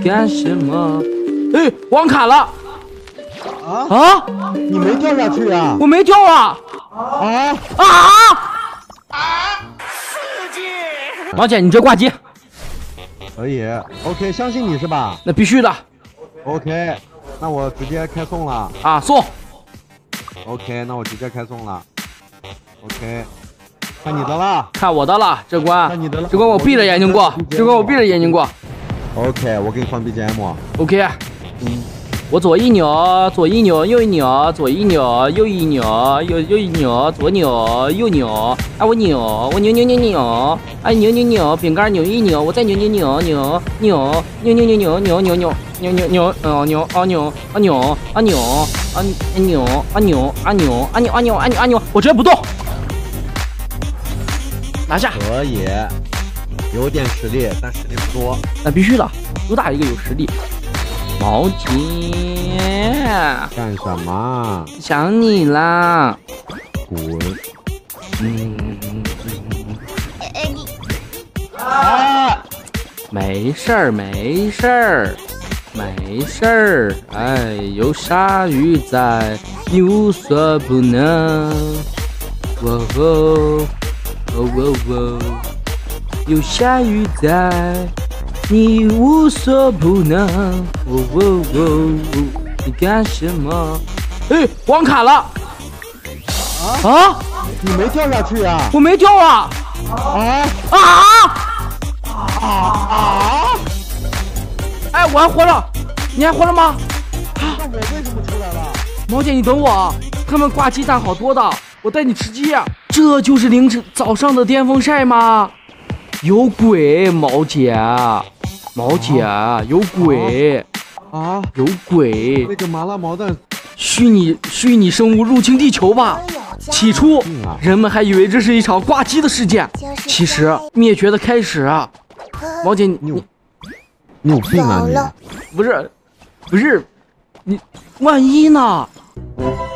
干什么？哎，网卡了！ 啊！你没掉下去啊？ 我没掉啊！ 刺激！ 毛姐，你这挂机可以 ，OK， 相信你是吧？ 那必须的。 OK， 那我直接开送了。 啊，送。 OK， 那我直接开送了。OK， 看你的了， 看我的了，这关。 看你的了。 这关我闭着眼睛过，这关我闭着眼睛过。 OK， 我给你放 BGM。 OK。我左一扭，左一扭，右一扭，左一扭，右一扭，右一扭，左扭，右扭。哎，我扭，我扭扭扭扭，哎扭扭扭，饼干扭一扭，我再扭扭扭扭扭扭扭扭扭扭扭扭扭扭扭扭啊扭啊扭啊扭啊扭啊扭啊扭啊扭啊扭啊扭啊扭，我直接不动，拿下。 可以，有点实力，但实力不多。 那必须的，主打一个有实力。毛姐， 干什么？ 想你啦！ 滚！ 你没事儿，没事儿，没事儿。哎，有鲨鱼在，你无所不能。喔喔喔喔喔，有鲨鱼在。你无所不能，哦哦哦，你干什么？哎，网卡了！ 你没掉下去啊？ 我没掉啊！哎，我还活着，你还活着吗？ 那我为什么出来了？ 毛姐，你等我，他们挂鸡蛋好多的，我带你吃鸡。这就是凌晨早上的巅峰晒吗？有鬼，毛姐，毛姐，有鬼有鬼！ 那个麻辣毛蛋， 虚拟生物入侵地球吧？起初人们还以为这是一场挂机的事件，其实灭绝的开始啊！毛姐，你有病啊你！ 不是，你万一呢？